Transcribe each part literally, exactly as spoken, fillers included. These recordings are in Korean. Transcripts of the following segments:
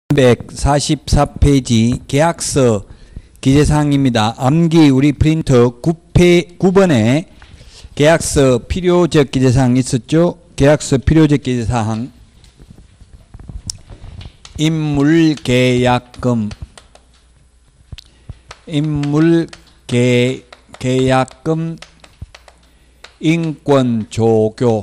삼백사십사 페이지 계약서 기재사항입니다. 암기 우리 프린터 구 번에 계약서 필요적 기재사항 있었죠? 계약서 필요적 기재사항 인물계약금 인물계약금 인권조교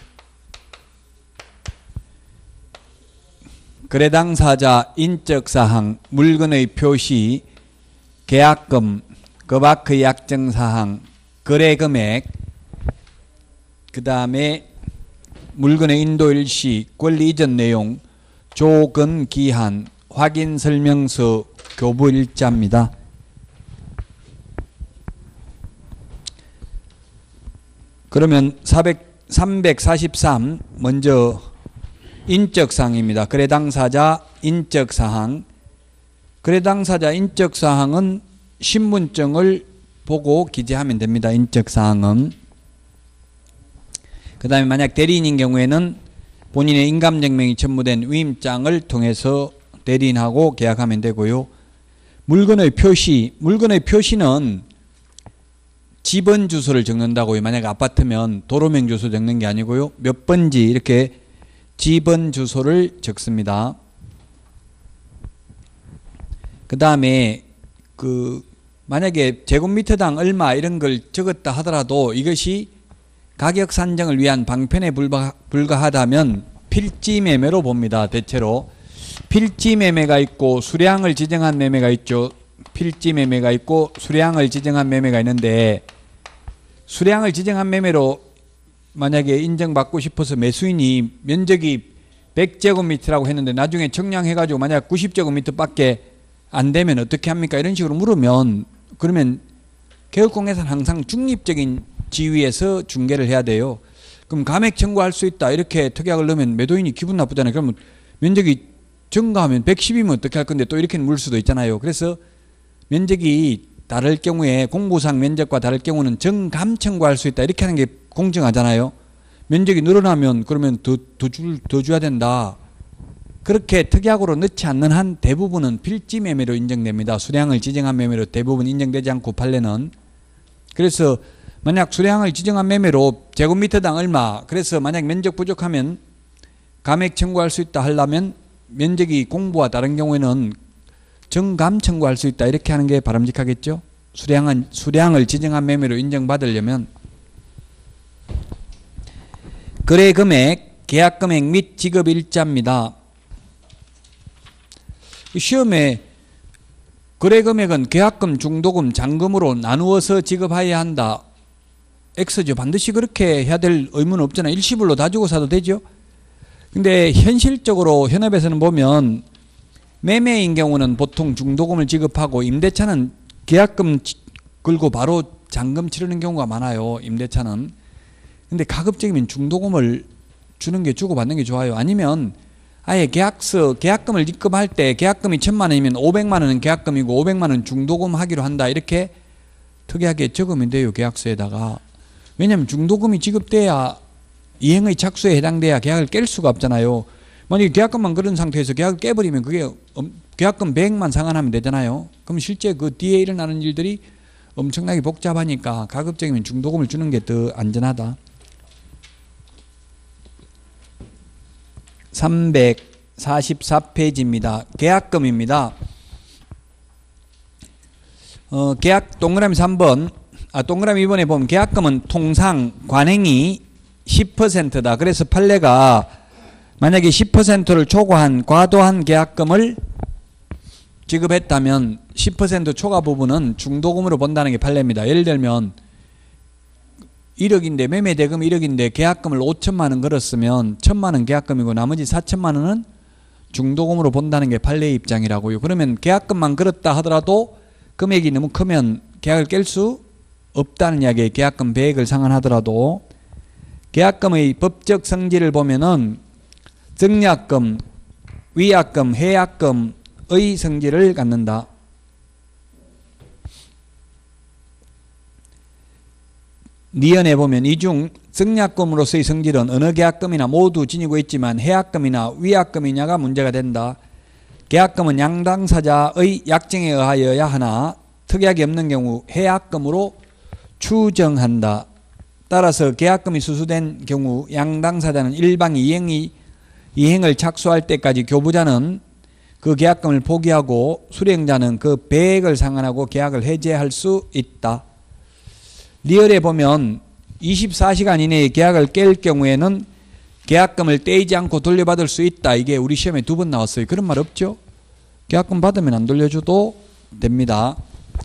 거래 당사자 인적사항 물건의 표시 계약금 그바크 약정사항 거래금액 그 다음에 물건의 인도일시 권리 이전 내용 조건 기한 확인 설명서 교부 일자입니다. 그러면 삼백사십삼 먼저 인적사항입니다. 거래 당사자 인적사항 거래 당사자 인적사항은 신분증을 보고 기재하면 됩니다. 인적사항은 그 다음에 만약 대리인인 경우에는 본인의 인감증명이 첨부된 위임장을 통해서 대리인하고 계약하면 되고요. 물건의 표시 물건의 표시는 집원 주소를 적는다고요. 만약 아파트면 도로명 주소 적는 게 아니고요. 몇 번지 이렇게 집원 주소를 적습니다. 그 다음에 그 만약에 제곱미터당 얼마 이런 걸 적었다 하더라도 이것이 가격 산정을 위한 방편에 불과, 불과하다면 필지 매매로 봅니다. 대체로 필지 매매가 있고 수량을 지정한 매매가 있죠. 필지 매매가 있고 수량을 지정한 매매가 있는데 수량을 지정한 매매로 만약에 인정받고 싶어서 매수인이 면적이 백 제곱미터라고 했는데 나중에 청량해가지고 만약 구십 제곱미터밖에 안 되면 어떻게 합니까? 이런 식으로 물으면 그러면 개업공개사는 항상 중립적인 지위에서 중개를 해야 돼요. 그럼 감액 청구할 수 있다 이렇게 특약을 넣으면 매도인이 기분 나쁘잖아요. 그러면 면적이 증가하면 백십이면 어떻게 할 건데 또 이렇게 물 수도 있잖아요. 그래서 면적이 다를 경우에 공부상 면적과 다를 경우는 정감 청구할 수 있다 이렇게 하는 게 공정하잖아요. 면적이 늘어나면 그러면 더, 더, 줄, 더 줘야 된다. 그렇게 특약으로 넣지 않는 한 대부분은 필지 매매로 인정됩니다. 수량을 지정한 매매로 대부분 인정되지 않고 판례는. 그래서 만약 수량을 지정한 매매로 제곱미터당 얼마 그래서 만약 면적 부족하면 감액 청구할 수 있다 하려면 면적이 공부와 다른 경우에는 정감 청구할 수 있다 이렇게 하는 게 바람직하겠죠. 수량은, 수량을 지정한 매매로 인정받으려면 거래금액, 계약금액 및 지급일자입니다. 시험에 거래금액은 계약금, 중도금, 잔금으로 나누어서 지급해야 한다. X죠. 반드시 그렇게 해야 될 의무는 없잖아요. 일시불로 다 주고 사도 되죠. 근데 현실적으로 현업에서는 보면 매매인 경우는 보통 중도금을 지급하고 임대차는 계약금 걸고 바로 잔금 치르는 경우가 많아요. 임대차는. 근데 가급적이면 중도금을 주는 게 주고받는 게 좋아요. 아니면 아예 계약서, 계약금을 입금할 때 계약금이 천만 원이면 오백만 원은 계약금이고 오백만 원 중도금 하기로 한다. 이렇게 특이하게 적으면 돼요. 계약서에다가. 왜냐하면 중도금이 지급돼야 이행의 착수에 해당돼야 계약을 깰 수가 없잖아요. 만약에 계약금만 그런 상태에서 계약을 깨버리면 그게 계약금 백만 상환하면 되잖아요. 그럼 실제 그 뒤에 일어나는 일들이 엄청나게 복잡하니까 가급적이면 중도금을 주는 게 더 안전하다. 삼백사십사 페이지입니다. 계약금입니다. 어, 계약 동그라미 삼 번, 아, 동그라미 이 번에 보면 계약금은 통상 관행이 십 퍼센트다. 그래서 판례가 만약에 십 퍼센트를 초과한 과도한 계약금을 지급했다면 십 퍼센트 초과 부분은 중도금으로 본다는 게 판례입니다. 예를 들면 일억인데 매매 대금 일억인데 계약금을 오천만 원 걸었으면 천만 원 계약금이고 나머지 사천만 원은 중도금으로 본다는 게 판례의 입장이라고요. 그러면 계약금만 걸었다 하더라도 금액이 너무 크면 계약을 깰 수 없다는 이야기에 계약금 배액을 상환하더라도 계약금의 법적 성질을 보면은 증약금, 위약금, 해약금의 성질을 갖는다. 니은에 보면 이 중 증약금으로서의 성질은 어느 계약금이나 모두 지니고 있지만 해약금이나 위약금이냐가 문제가 된다. 계약금은 양당사자의 약정에 의하여야 하나 특약이 없는 경우 해약금으로 추정한다. 따라서 계약금이 수수된 경우 양당사자는 일방 이행이 이행을 착수할 때까지 교부자는 그 계약금을 포기하고 수령자는 그 배액을 상환하고 계약을 해제할 수 있다. 리얼에 보면 이십사 시간 이내에 계약을 깰 경우에는 계약금을 떼이지 않고 돌려받을 수 있다. 이게 우리 시험에 두 번 나왔어요. 그런 말 없죠? 계약금 받으면 안 돌려줘도 됩니다.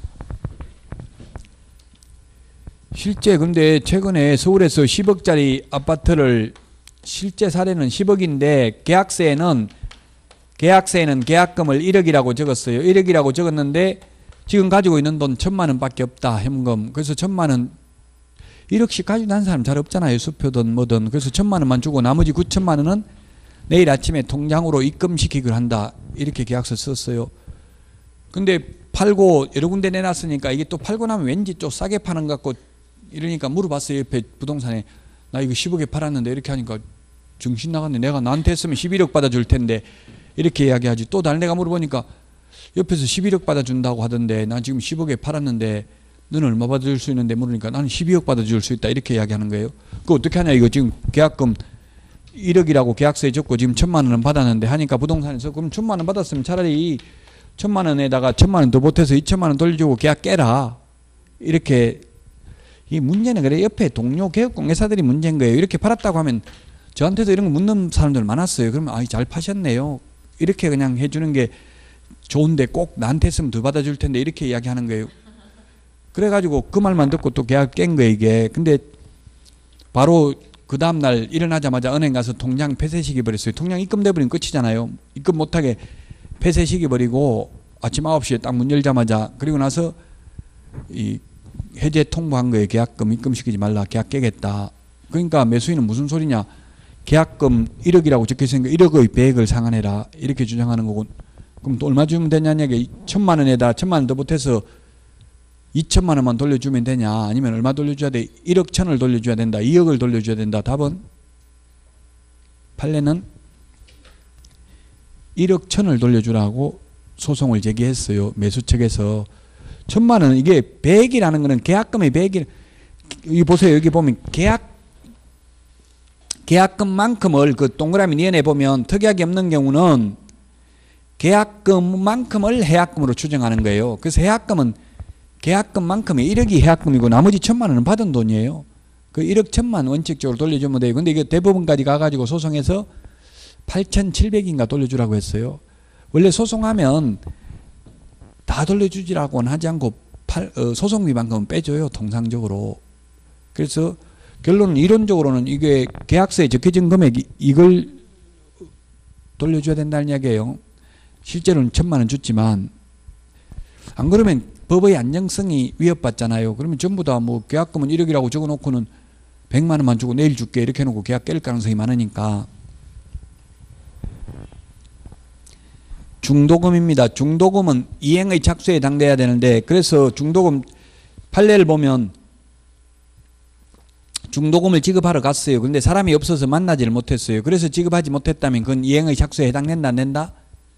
실제 근데 최근에 서울에서 십억짜리 아파트를 실제 사례는 십억인데 계약서에는 계약서에는 계약금을 일억이라고 적었어요. 일억이라고 적었는데 지금 가지고 있는 돈 천만 원밖에 없다. 현금. 그래서 천만 원 일억씩 가지고 난 사람 잘 없잖아요. 수표든 뭐든. 그래서 천만 원만 주고 나머지 구천만 원은 내일 아침에 통장으로 입금시키기를 한다. 이렇게 계약서 썼어요. 근데 팔고 여러 군데 내놨으니까 이게 또 팔고 나면 왠지 좀 싸게 파는 것 같고 이러니까 물어봤어요. 옆에 부동산에. 나 이거 십억에 팔았는데 이렇게 하니까 정신 나갔네. 내가 나한테 했으면 십일억 받아줄 텐데 이렇게 이야기하지. 또 다른 데가 물어보니까 옆에서 십일억 받아준다고 하던데 나 지금 십억에 팔았는데 너는 얼마 받아줄 수 있는데 물으니까 나는 십이억 받아줄 수 있다. 이렇게 이야기하는 거예요. 그거 어떻게 하냐. 이거 지금 계약금 일억이라고 계약서에 적고 지금 천만 원은 받았는데 하니까 부동산에서 그럼 천만 원 받았으면 차라리 천만 원에다가 천만 원 더 보태서 이천만 원 돌려주고 계약 깨라. 이렇게. 이 문제는 그래. 옆에 동료 개업공개사들이 문제인 거예요. 이렇게 팔았다고 하면 저한테도 이런 거 묻는 사람들 많았어요. 그러면 아이 잘 파셨네요. 이렇게 그냥 해주는 게 좋은데 꼭 나한테 했으면 더 받아줄 텐데 이렇게 이야기하는 거예요. 그래가지고 그 말만 듣고 또 계약 깬 거예요 이게. 근데 바로 그 다음날 일어나자마자 은행 가서 통장 폐쇄시켜 버렸어요. 통장 입금돼버리면 끝이잖아요. 입금 못하게 폐쇄시켜 버리고 아침 아홉 시에 딱 문 열자마자 그리고 나서 이 해제 통보한 거예요. 계약금 입금시키지 말라. 계약 깨겠다. 그러니까 매수인은 무슨 소리냐. 계약금 일억이라고 적혀있으니까 일억의 배액을 상환해라. 이렇게 주장하는 거고. 그럼 또 얼마 주면 되냐냐. 천만 원에다 천만 원 더 보태서 이천만 원만 돌려주면 되냐. 아니면 얼마 돌려줘야 돼. 일억 천을 돌려줘야 된다. 이억을 돌려줘야 된다. 답은 판례는 일억 천을 돌려주라고 소송을 제기했어요. 매수 측에서. 천만 원 이게 배액이라는 거는 계약금의 배액이 여기 보세요. 여기 보면 계약 계약금만큼을 그 동그라미 니은에 보면 특약이 없는 경우는 계약금만큼을 해약금으로 추정하는 거예요. 그래서 해약금은 계약금만큼이 일억이 해약금이고 나머지 천만 원은 받은 돈이에요. 그 일억 천만 원칙적으로 돌려주면 돼요. 근데 이게 대법원까지 가가지고 소송해서 팔천칠백인가 돌려주라고 했어요. 원래 소송하면 다 돌려주지라고는 하지 않고 팔, 어, 소송비만큼은 빼줘요. 통상적으로. 그래서 결론은 이론적으로는 이게 계약서에 적혀진 금액이 이걸 돌려줘야 된다는 이야기예요. 실제로는 천만 원 줬지만 안 그러면 법의 안정성이 위협받잖아요. 그러면 전부 다 뭐 계약금은 일억이라고 적어놓고는 백만 원만 주고 내일 줄게 이렇게 해놓고 계약 깰 가능성이 많으니까. 중도금입니다. 중도금은 이행의 착수에 해당돼야 되는데 그래서 중도금 판례를 보면 중도금을 지급하러 갔어요. 근데 사람이 없어서 만나지를 못했어요. 그래서 지급하지 못했다면 그건 이행의 착수에 해당된다 안 된다?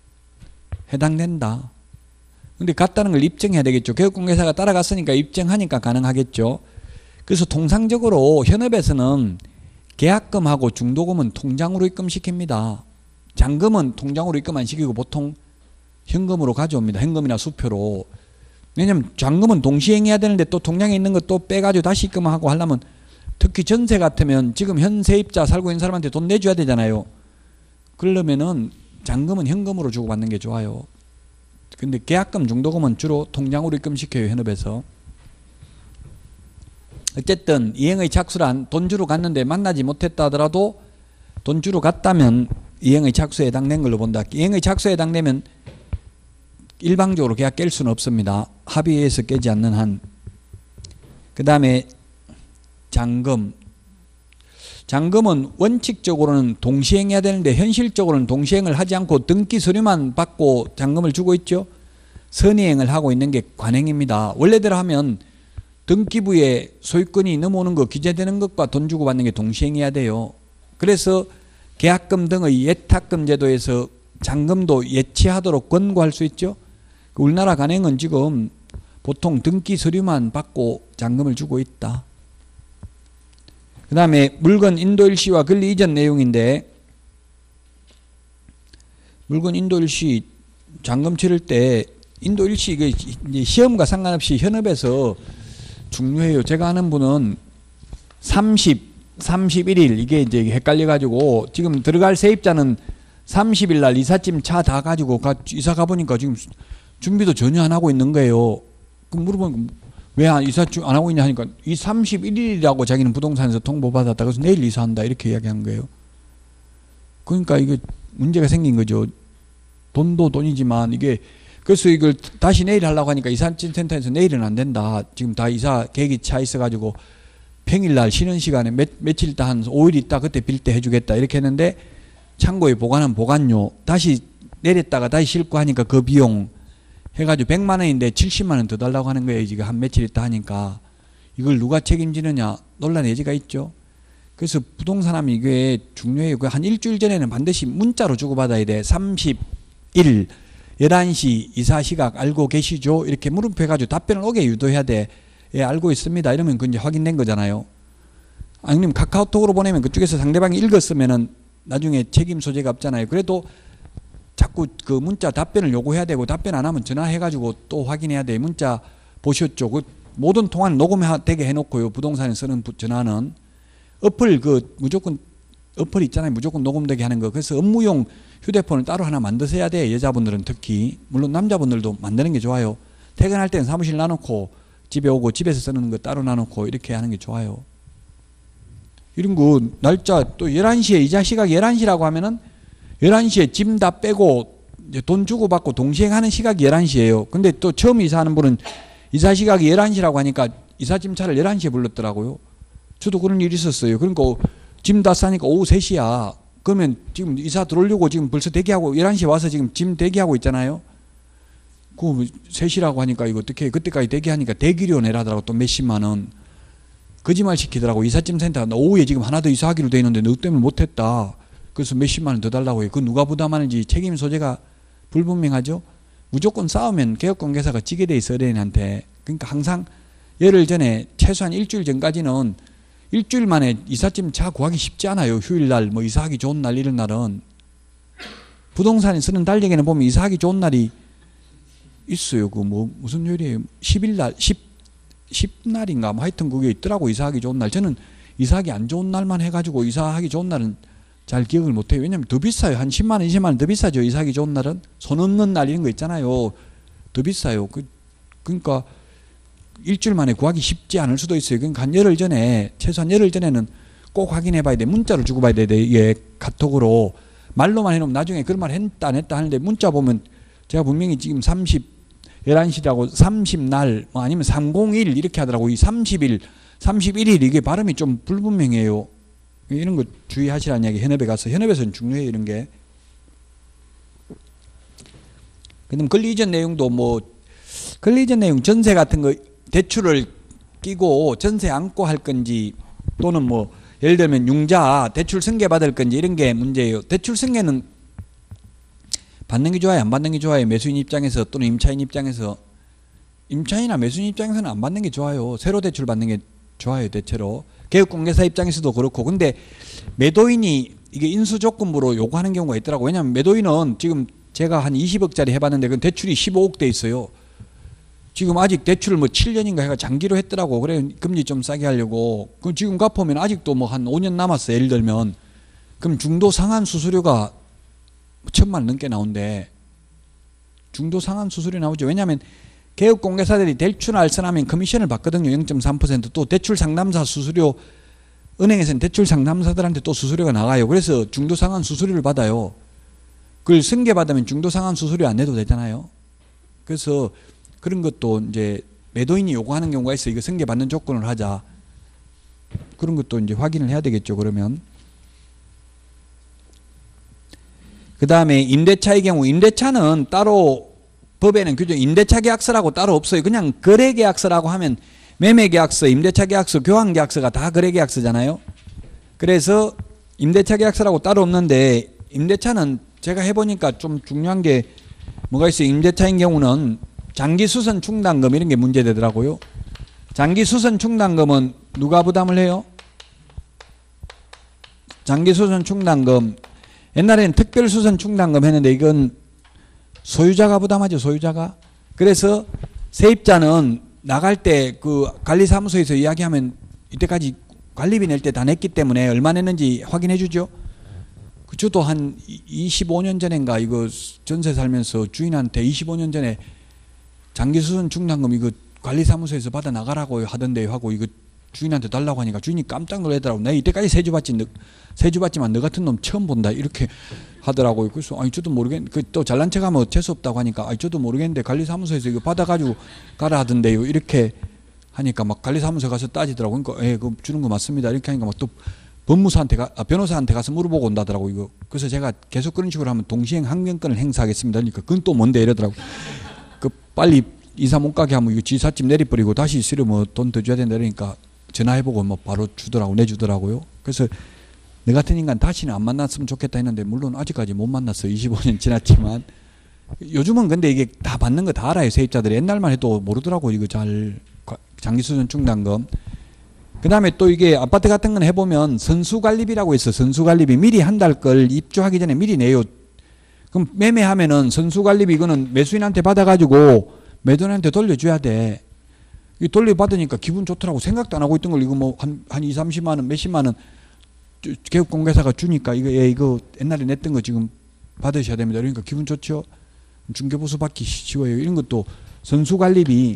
해당된다. 근데 갔다는 걸 입증해야 되겠죠. 개업공개사가 따라갔으니까 입증하니까 가능하겠죠. 그래서 통상적으로 현업에서는 계약금하고 중도금은 통장으로 입금시킵니다. 잔금은 통장으로 입금 안 시키고 보통 현금으로 가져옵니다. 현금이나 수표로. 왜냐면 잔금은 동시행해야 되는데 또 통장에 있는 것 또 빼가지고 다시 입금하고 하려면 특히 전세 같으면 지금 현 세입자 살고 있는 사람한테 돈 내줘야 되잖아요. 그러려면은 잔금은 현금으로 주고 받는 게 좋아요. 근데 계약금 중도금은 주로 통장으로 입금시켜요. 현업에서. 어쨌든 이행의 착수란 돈 주러 갔는데 만나지 못했다 하더라도 돈 주러 갔다면 이행의 착수에 해당된 걸로 본다. 이행의 착수에 해당되면 일방적으로 계약 깰 수는 없습니다. 합의해서 깨지 않는 한. 그 다음에 잔금. 잔금은 원칙적으로는 동시행해야 되는데 현실적으로는 동시행을 하지 않고 등기 서류만 받고 잔금을 주고 있죠. 선의행을 하고 있는 게 관행입니다. 원래대로 하면 등기부에 소유권이 넘어오는 거 기재되는 것과 돈 주고 받는 게 동시행해야 돼요. 그래서 계약금 등의 예탁금 제도에서 잔금도 예치하도록 권고할 수 있죠. 우리나라 간행은 지금 보통 등기 서류만 받고 잔금을 주고 있다. 그 다음에 물건 인도일시와 권리 이전 내용인데, 물건 인도일시 잔금 치를 때 인도일시 이게 시험과 상관없이 현업에서 중요해요. 제가 아는 분은 삼십, 삼십일 일 이게 이제 헷갈려가지고 지금 들어갈 세입자는 삼십 일 날 이삿짐 차 다 가지고 가, 이사 가보니까 지금 준비도 전혀 안 하고 있는 거예요. 그 물어보니까 왜 이사 안 하고 있냐 하니까 이 삼십일 일이라고 자기는 부동산에서 통보받았다. 그래서 내일 이사한다. 이렇게 이야기한 거예요. 그러니까 이게 문제가 생긴 거죠. 돈도 돈이지만 이게 그래서 이걸 다시 내일 하려고 하니까 이삿짐 센터에서 내일은 안 된다. 지금 다 이사 계획이 차 있어가지고 평일날 쉬는 시간에 며, 며칠 있다 한 오 일 있다 그때 빌 때 해주겠다. 이렇게 했는데 창고에 보관한 보관료 다시 내렸다가 다시 싣고 하니까 그 비용 해가지고 백만 원인데 칠십만 원 더 달라고 하는 거예요. 지금 한 며칠 있다 하니까 이걸 누가 책임지느냐 논란의 여지가 있죠. 그래서 부동산하면 이게 중요해요. 한 일주일 전에는 반드시 문자로 주고받아야 돼. 삼십 일 열한 시 이사 시각 알고 계시죠? 이렇게 물음표 해가지고 답변을 오게 유도해야 돼. 예, 알고 있습니다. 이러면 그 이제 확인된 거잖아요. 아니면 카카오톡으로 보내면 그쪽에서 상대방이 읽었으면은 나중에 책임 소재가 없잖아요. 그래도 자꾸 그 문자 답변을 요구해야 되고 답변 안 하면 전화해가지고 또 확인해야 돼. 문자 보셨죠? 그 모든 통화는 녹음되게 해놓고요. 부동산에 쓰는 전화는 어플 그 무조건 어플 있잖아요. 무조건 녹음되게 하는 거. 그래서 업무용 휴대폰을 따로 하나 만드셔야 돼. 여자분들은 특히. 물론 남자분들도 만드는 게 좋아요. 퇴근할 때는 사무실 놔놓고 집에 오고 집에서 쓰는 거 따로 놔놓고 이렇게 하는 게 좋아요. 이런 거 날짜 또 열한 시에 이자 시각 열한 시라고 하면은 열한 시에 짐 다 빼고 이제 돈 주고 받고 동시에 하는 시각이 열한 시예요. 근데 또 처음 이사하는 분은 이사 시각이 열한 시라고 하니까 이삿짐 차를 열한 시에 불렀더라고요. 저도 그런 일이 있었어요. 그러니까 짐 다 싸니까 오후 세 시야. 그러면 지금 이사 들어오려고 지금 벌써 대기하고 열한 시에 와서 지금 짐 대기하고 있잖아요. 그 세 시라고 하니까 이거 어떻게 그때까지 대기하니까 대기료 내라더라고 또 몇십만 원. 거짓말 시키더라고. 이삿짐 센터 나 오후에 지금 하나 더 이사하기로 돼 있는데 너 때문에 못했다. 그래서 몇십만 원 더 달라고 해요. 그 누가 부담하는지 책임 소재가 불분명하죠. 무조건 싸우면 개업공개사가 지게 돼 있어요. 의뢰인한테. 그러니까 항상 열흘 전에 최소한 일주일 전까지는 일주일 만에 이삿짐 차 구하기 쉽지 않아요. 휴일날 뭐 이사하기 좋은 날 이런 날은. 부동산에 쓰는 달력에는 보면 이사하기 좋은 날이 있어요. 그 뭐 무슨 요일이에요? 십 일 날, 십, 십 날인가 뭐 하여튼 그게 있더라고. 이사하기 좋은 날. 저는 이사하기 안 좋은 날만 해가지고 이사하기 좋은 날은 잘 기억을 못해요. 왜냐면 더 비싸요. 한 십만 원, 이십만 원 더 비싸죠. 이사하기 좋은 날은. 손 없는 날 이런 거 있잖아요. 더 비싸요. 그, 그러니까 일주일 만에 구하기 쉽지 않을 수도 있어요. 그러니까 한 열흘 전에, 최소한 열흘 전에는 꼭 확인해 봐야 돼. 문자로 주고 봐야 돼. 이게 카톡으로. 말로만 해놓으면 나중에 그런 말 했다 안 했다 하는데 문자 보면 제가 분명히 지금 삼십, 열한 시라고 삼십 날, 뭐 아니면 삼십 일 이렇게 하더라고. 이 삼십 일, 삼십일 일 이게 발음이 좀 불분명해요. 이런 거 주의하시라는 이야기. 현업에 가서. 현업에서는 중요해요. 이런 게. 그다음 권리 이전 내용도 뭐 권리 이전 내용 전세 같은 거 대출을 끼고 전세 안고 할 건지 또는 뭐 예를 들면 융자 대출 승계 받을 건지 이런 게 문제예요. 대출 승계는 받는 게 좋아요? 안 받는 게 좋아요? 매수인 입장에서 또는 임차인 입장에서. 임차인이나 매수인 입장에서는 안 받는 게 좋아요. 새로 대출 받는 게 좋아요. 대체로. 개업공개사 입장에서도 그렇고. 근데 매도인이 이게 인수조건부로 요구하는 경우가 있더라고. 왜냐하면 매도인은 지금 제가 한 이십억짜리 해봤는데 그 대출이 십오억 돼 있어요. 지금 아직 대출을 뭐 칠 년인가 해가 장기로 했더라고. 그래 금리 좀 싸게 하려고. 그럼 지금 갚으면 아직도 뭐 한 오 년 남았어. 예를 들면. 그럼 중도 상한 수수료가 천만 원 넘게 나온대. 중도 상한 수수료 나오죠. 왜냐하면 개업공개사들이 대출 알선하면 커미션을 받거든요. 영 점 삼 퍼센트. 또 대출 상담사 수수료, 은행에서는 대출 상담사들한테 또 수수료가 나가요. 그래서 중도 상한 수수료를 받아요. 그걸 승계받으면 중도 상한 수수료 안 내도 되잖아요. 그래서 그런 것도 이제 매도인이 요구하는 경우가 있어요. 이거 승계받는 조건을 하자. 그런 것도 이제 확인을 해야 되겠죠. 그러면. 그 다음에 임대차의 경우, 임대차는 따로 법에는 규정, 임대차 계약서라고 따로 없어요. 그냥 거래 계약서라고 하면 매매 계약서, 임대차 계약서, 교환 계약서가 다 거래 계약서잖아요. 그래서 임대차 계약서라고 따로 없는데 임대차는 제가 해보니까 좀 중요한 게 뭐가 있어요. 임대차인 경우는 장기 수선 충당금 이런 게 문제되더라고요. 장기 수선 충당금은 누가 부담을 해요? 장기 수선 충당금 옛날에는 특별 수선 충당금 했는데 이건 소유자가 부담하죠. 소유자가. 그래서 세입자는 나갈 때 그 관리사무소에서 이야기하면 이때까지 관리비 낼 때 다 냈기 때문에 얼마 냈는지 확인해 주죠. 저도 한 이십오 년 전인가 이거 전세 살면서 주인한테 이십오 년 전에 장기수선 충당금 이거 관리사무소에서 받아 나가라고 하던데요 하고 이거 주인한테 달라고 하니까 주인이 깜짝 놀라더라고. 내 이때까지 세주 받지 너, 세주 받지만 너 같은 놈 처음 본다 이렇게 하더라고요. 그래서 아니 저도 모르겠. 그 또 잘난 척하면 재수 없다고 하니까 아니 저도 모르겠는데 관리사무소에서 이거 받아가지고 가라 하던데요 이렇게 하니까 막 관리사무소 가서 따지더라고. 그러니까 예, 그 주는 거 맞습니다. 이렇게 하니까 막 또 법무사한테 가, 아, 변호사한테 가서 물어보고 온다더라고 이거. 그래서 제가 계속 그런 식으로 하면 동시행 항변권을 행사하겠습니다. 그러니까 그건 또 뭔데 이러더라고. 그 빨리 이사 못 가게 하면 이거 지사집 내리버리고 다시 싫으면 돈 더 줘야 된다 그러니까 전화해보고 뭐 바로 주더라고 내주더라고요. 그래서 너 같은 인간 다시는 안 만났으면 좋겠다 했는데 물론 아직까지 못 만났어. 이십오 년 지났지만 요즘은 근데 이게 다 받는 거 다 알아요. 세입자들이. 옛날만 해도 모르더라고 이거 잘 장기수선 충당금. 그 다음에 또 이게 아파트 같은 건 해보면 선수관리비라고 있어. 선수관리비 미리 한 달 걸 입주하기 전에 미리 내요. 그럼 매매하면은 선수관리비 이거는 매수인한테 받아가지고 매도인한테 돌려줘야 돼. 이 돌려받으니까 기분 좋더라고. 생각도 안 하고 있던 걸 이거 뭐 한, 한 이, 삼십만 원, 몇십만 원 개업공개사가 주니까 이거, 예, 이거 옛날에 냈던 거 지금 받으셔야 됩니다. 그러니까 기분 좋죠. 중개보수 받기 쉬워요. 이런 것도 선수관리비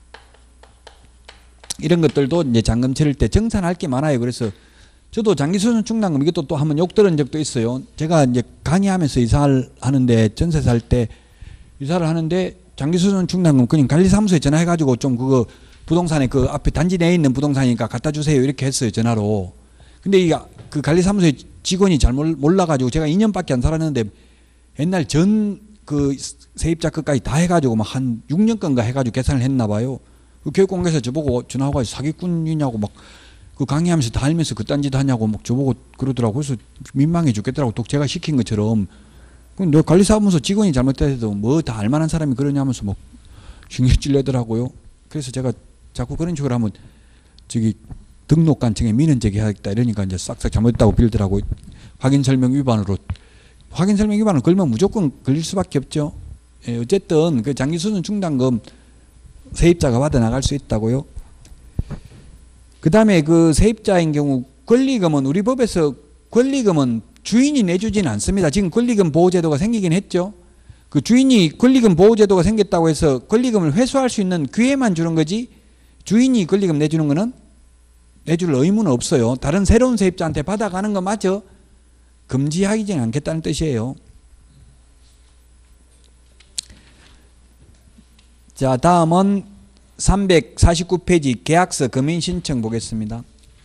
이런 것들도 이제 잔금 치를 때 정산할 게 많아요. 그래서 저도 장기수선 충당금 이것도 또 한번 욕 들은 적도 있어요. 제가 이제 강의하면서 이사를 하는데 전세 살 때 이사를 하는데 장기수선 충당금 그냥 관리사무소에 전화해가지고 좀 그거 부동산에 그 앞에 단지 내에 있는 부동산이니까 갖다 주세요 이렇게 했어요. 전화로. 근데 이 그 관리사무소 직원이 잘 몰라가지고 제가 이 년밖에 안 살았는데 옛날 전 그 세입자 끝까지 다 해가지고 막 한 육 년 건가 해가지고 계산을 했나 봐요. 그 교육공개에서 저보고 전화하고 사기꾼이냐고 막 그 강의하면서 다 알면서 그딴 짓 하냐고 막 저보고 그러더라고. 그래서 민망해 죽겠더라고. 또 제가 시킨 것처럼. 그럼 너 관리사무소 직원이 잘못돼도 뭐 다 알만한 사람이 그러냐면서 막 신경 찔려더라고요. 그래서 제가 자꾸 그런 식으로 하면 저기 등록관청에 민원 제기하겠다 이러니까 이제 싹싹 잘못했다고 빌더라고. 확인설명 위반으로. 확인설명 위반을 걸면 무조건 걸릴 수밖에 없죠. 예, 어쨌든 그 장기수선 충당금 세입자가 받아 나갈 수 있다고요. 그 다음에 그 세입자인 경우 권리금은 우리 법에서 권리금은 주인이 내주지는 않습니다. 지금 권리금 보호제도가 생기긴 했죠. 그 주인이 권리금 보호제도가 생겼다고 해서 권리금을 회수할 수 있는 기회만 주는 거지 주인이 권리금 내주는 거는 내줄 의무는 없어요. 다른 새로운 세입자한테 받아가는 것마저 금지하기는 않겠다는 뜻이에요. 자, 다음은 삼백사십구 페이지 계약서 금인 신청 보겠습니다.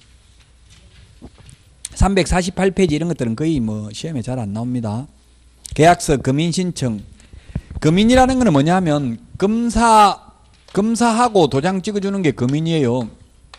삼백사십팔 페이지 이런 것들은 거의 뭐 시험에 잘 안 나옵니다. 계약서 금인 신청. 금인이라는 거는 뭐냐면 검사 검사하고 도장 찍어주는 게 금인이에요.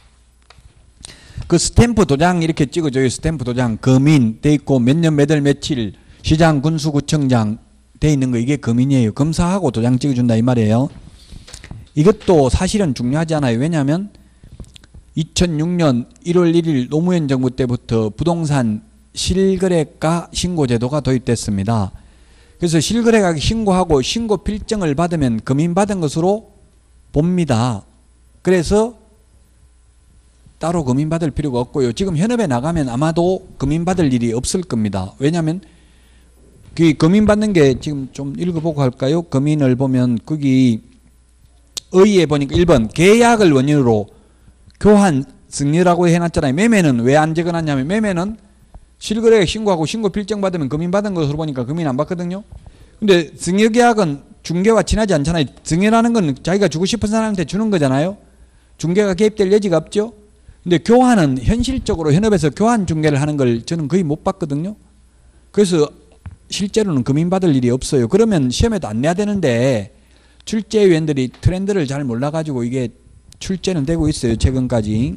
그 스탬프 도장 이렇게 찍어줘요. 스탬프 도장 금인 돼 있고 몇 년 몇 월 며칠 시장 군수구청장 돼 있는 거 이게 금인이에요. 검사하고 도장 찍어준다 이 말이에요. 이것도 사실은 중요하지 않아요. 왜냐하면 이천육 년 일월 일일 노무현 정부 때부터 부동산 실거래가 신고제도가 도입됐습니다. 그래서 실거래가 신고하고 신고 필증을 받으면 금인받은 것으로 봅니다. 그래서 따로 금인받을 필요가 없고요. 지금 현업에 나가면 아마도 금인받을 일이 없을 겁니다. 왜냐하면 그 금인받는 게 지금 좀 읽어보고 할까요? 금인을 보면 거기 의의에 보니까 일 번 계약을 원인으로 교환 승리라고 해놨잖아요. 매매는 왜 안 적어놨냐면 매매는 실거래에 신고하고 신고 필증 받으면 금인 받은 것으로 보니까 금인 안 받거든요. 근데 증여계약은 중개와 친하지 않잖아요. 증여라는 건 자기가 주고 싶은 사람한테 주는 거잖아요. 중개가 개입될 여지가 없죠. 근데 교환은 현실적으로 현업에서 교환 중개를 하는 걸 저는 거의 못 봤거든요. 그래서 실제로는 금인 받을 일이 없어요. 그러면 시험에도 안 내야 되는데 출제위원들이 트렌드를 잘 몰라가지고 이게 출제는 되고 있어요. 최근까지.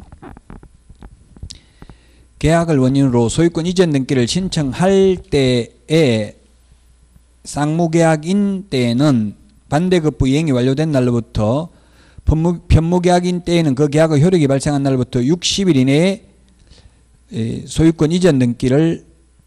계약을 원인으로 소유권 이전 등기를 신청할 때에 쌍무계약인 때에는 반대급부 이행이 완료된 날로부터 편무, 편무계약인 때에는 그 계약의 효력이 발생한 날로부터 육십 일 이내에 소유권 이전 등기를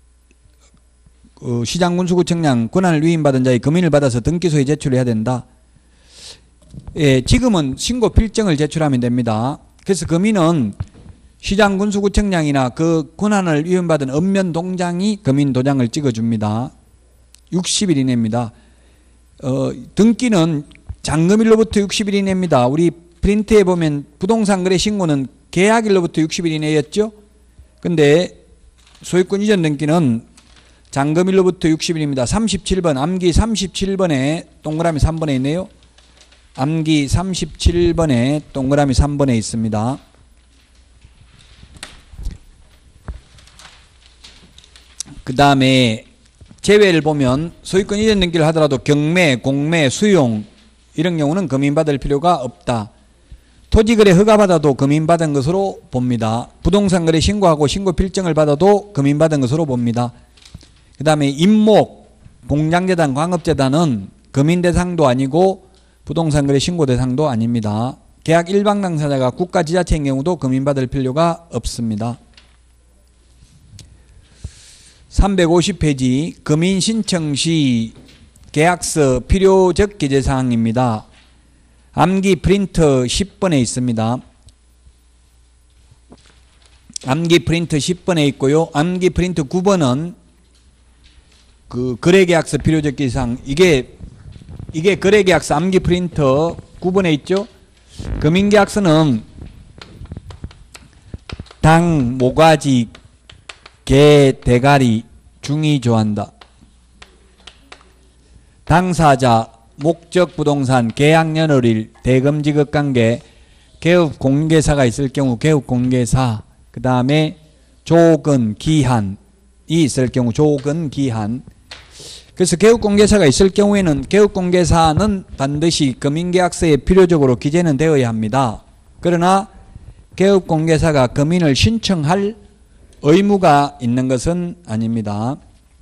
어, 시장군수구청장 권한을 위임받은 자의 금인을 받아서 등기소에 제출해야 된다. 예, 지금은 신고 필증을 제출하면 됩니다. 그래서 금인은 시장군수구청장이나 그 권한을 위임받은 읍면동장이 금인도장을 찍어줍니다. 육십 일 이내입니다. 어, 등기는 잔금일로부터 육십 일 이내입니다. 우리 프린트에 보면 부동산 거래 신고는 계약일로부터 육십 일 이내였죠. 근데 소유권 이전 등기는 잔금일로부터 육십 일입니다. 삼십칠 번, 암기 삼십칠 번에 동그라미 삼 번에 있네요. 암기 삼십칠 번에 동그라미 삼 번에 있습니다. 그 다음에 제외를 보면 소유권 이전 등기를 하더라도 경매, 공매, 수용 이런 경우는 금인받을 필요가 없다. 토지거래 허가받아도 금인받은 것으로 봅니다. 부동산거래 신고하고 신고필증을 받아도 금인받은 것으로 봅니다. 그 다음에 임목, 공장재단, 광업재단은 금인 대상도 아니고 부동산거래 신고 대상도 아닙니다. 계약 일방 당사자가 국가 지자체인 경우도 금인받을 필요가 없습니다. 삼백오십 페이지 금인 신청 시 계약서 필요적 기재사항입니다. 암기 프린트 십 번에 있습니다. 암기 프린트 십 번에 있고요. 암기 프린트 구 번은 그 거래계약서 필요적 기재사항. 이게 이게 거래계약서 암기 프린트 구 번에 있죠. 금인계약서는 당, 모가지, 개, 대가리, 중이 조한다. 당사자, 목적 부동산, 계약연월일, 대금지급관계, 개업공개사가 있을 경우 개업공개사, 그 다음에 조건, 기한이 있을 경우 조건, 기한. 그래서 개업공개사가 있을 경우에는 개업공개사는 반드시 금인계약서에 필요적으로 기재는 되어야 합니다. 그러나 개업공개사가 금인을 신청할 의무가 있는 것은 아닙니다.